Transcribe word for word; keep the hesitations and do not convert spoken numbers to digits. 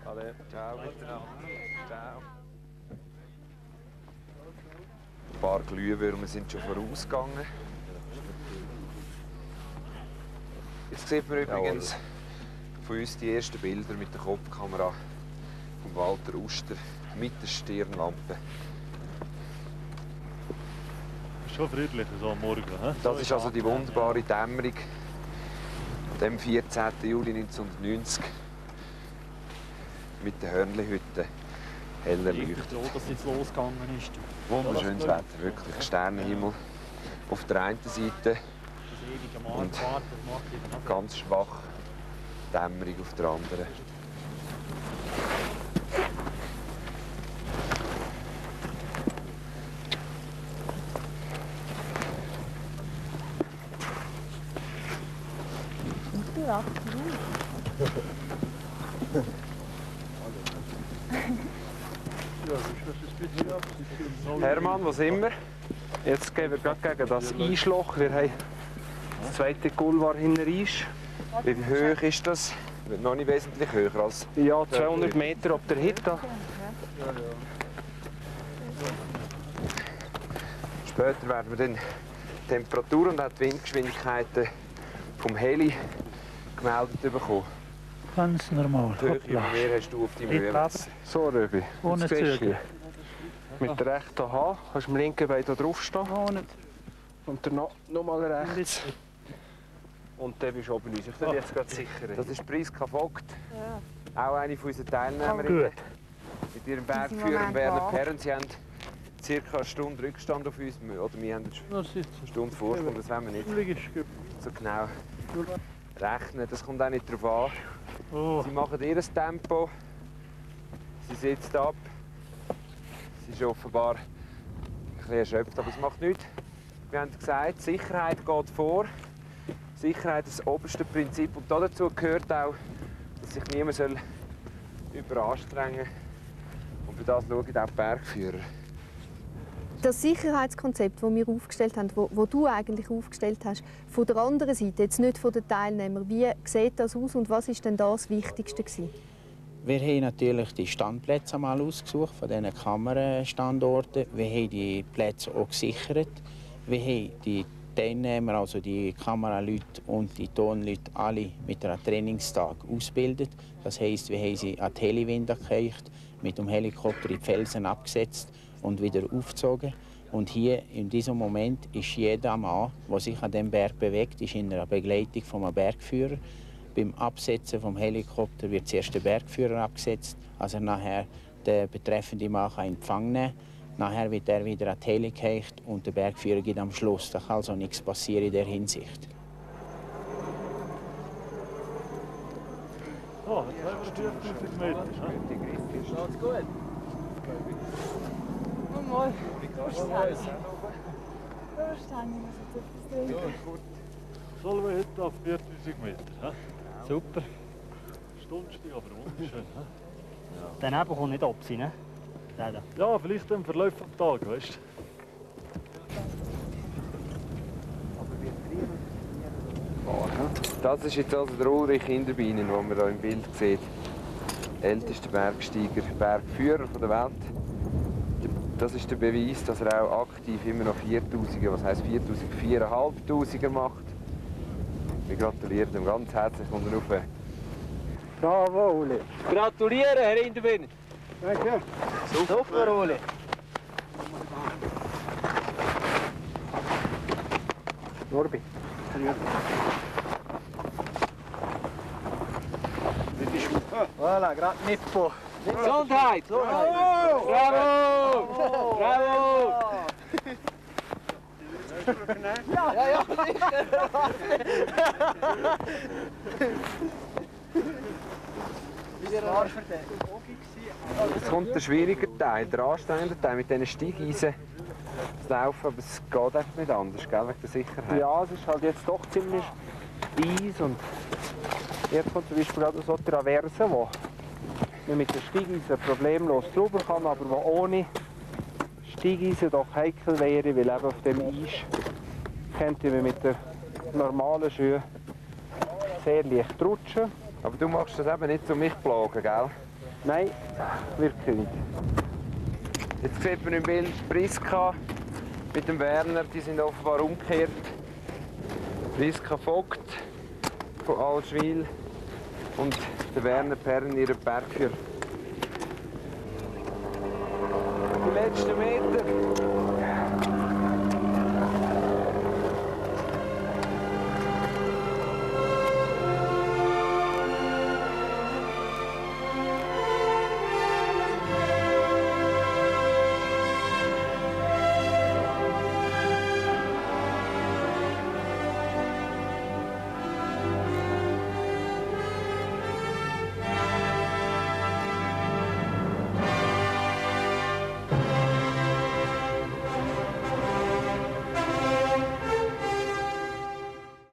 Alle, ciao miteinander. Ciao. Ein paar Glühwürmer sind schon vorausgegangen. Jetzt sieht man übrigens von uns die ersten Bilder mit der Kopfkamera von Walter Uster mit der Stirnlampe. Ist schon friedlich so am Morgen. He? Das ist also die wunderbare Dämmerung dem vierzehnten Juli neunzehnhundertneunzig mit der Hörnli-Hütte heller Ich bin Leucht. froh, dass es jetzt losgegangen ist. Wunderschönes Wetter, wirklich Sternenhimmel auf der einen Seite Das ewige Mal und gewartet, das macht eben auch ganz schwach Dämmerung auf der anderen. Hermann, wo sind wir? Jetzt gehen wir gerade gegen das Eisloch. Wir haben das zweite Gulvar hinter Eis. Wie hoch ist das? Noch nicht wesentlich höher als... Ja, zweihundert Meter ab der Hütte. Später werden wir dann die Temperatur und auch die Windgeschwindigkeiten vom Heli gemeldet bekommen. Ganz normal. Die Höhe über mir hast du auf deinem Höhenmesser. So, Röbi. Ohne Jetzt siehst du Zügel. hier. Mit der rechten Hand kannst du am linken Bein hier draufstehen. Ohne. Und dann noch, noch mal rechts. Und dann bist du oben raus. Ich bin jetzt gerade sicher. Das ist Priska Vogt, auch eine von unseren Teilnehmerinnen. Gut. Mit ihrem Bergführer Werner Perren. Sie haben circa eine Stunde Rückstand auf uns. Oder wir haben eine Stunde Vorsprung, das wollen wir nicht so genau rechnen. Das kommt auch nicht darauf an. Oh. Sie machen ihr Tempo. Sie sitzt ab. Sie ist offenbar ein bisschen erschöpft, aber es macht nichts. Wir haben gesagt, Sicherheit geht vor. Sicherheit ist das oberste Prinzip. Und dazu gehört auch, dass sich niemand soll überanstrengen soll. Und für das schauen auch die Bergführer. Das Sicherheitskonzept, das wir aufgestellt haben, das, das du eigentlich aufgestellt hast, von der anderen Seite, jetzt nicht von den Teilnehmern, wie sieht das aus und was ist denn das Wichtigste gewesen? Wir haben natürlich die Standplätze einmal ausgesucht von diesen Kamerastandorten. Wir haben die Plätze auch gesichert. Wir haben die Teilnehmer, also die Kameraleute und die Tonleute, alle mit einem Trainingstag ausgebildet. Das heisst, wir haben sie an die Heliwinde gekriegt, mit dem Helikopter in die Felsen abgesetzt und wieder aufgezogen. Und hier in diesem Moment ist jeder Mann, der sich an dem Berg bewegt, ist in einer Begleitung von einem Bergführer. Beim Absetzen vom Helikopter wird zuerst der Bergführer abgesetzt, also nachher der betreffende Mann kann Empfang nehmen. Nachher wird er wieder an die Heli gereicht und der Bergführer geht am Schluss. Da kann also nichts passieren in der Hinsicht. Oh, jetzt haben wir viertausend Meter. Geht's gut? Komm mal. Sollen wir heute auf viertausend Meter? He? Super. Stundenstieg, aber wunderschön. He? Der Nebel kommt nicht ab, ne? Der da. Ja, vielleicht im Verlauf des Tages, weißt du? Das ist jetzt also der Ulrich Inderbinen, den man hier im Bild sieht. Ältester Bergsteiger, Bergführer der Welt. Das ist der Beweis, dass er auch aktiv immer noch viertausender, was heisst viertausend, viertausendfünfhunderter macht. Wir gratulieren ihm ganz herzlich und rauf. Bravo, Uli. Gratulieren, Herr Inderbinen. Danke. Super, Uli. Norbi. Voilà, gerade Nippo. Gesundheit! Bravo! Bravo! Bravo! Ja, ja, ja, sicher! Jetzt kommt der schwierige Teil, der anstrengende Teil mit diesen Steigeisen zu laufen, aber es geht einfach nicht anders, gell, wegen der Sicherheit. Ja, es ist halt jetzt doch ziemlich Eis und jetzt kommt zum Beispiel gerade so Traverse, wo man mit der Steigeisen problemlos drüber kann, aber wo ohne Steigeisen doch heikel wäre, weil eben auf dem Eis könnte man mit der normalen Schuhe sehr leicht rutschen. Aber du machst das eben nicht, um mich zu plagen, gell? Nein, wirklich nicht. Jetzt sieht man im Bild Priska mit dem Werner, die sind offenbar umgekehrt. Priska Vogt von Allschwil und der Werner Perren, ihr Bergführer.